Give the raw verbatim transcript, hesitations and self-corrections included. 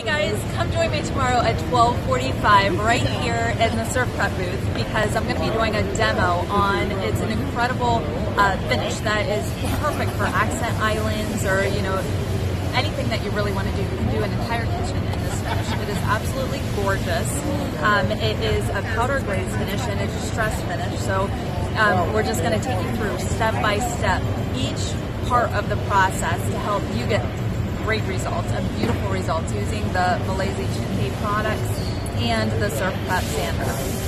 Hey guys, come join me tomorrow at twelve forty-five right here in the SurfPrep booth because I'm going to be doing a demo on, it's an incredible uh, finish that is perfect for accent islands or, you know, anything that you really want to do. You can do an entire kitchen in this finish. It is absolutely gorgeous. Um, it is a powder glaze finish and it's a stress finish. So um, we're just going to take you through step by step each part of the process to help you get great results and beautiful results using the Malaysia two K products and the SurfPrep sander.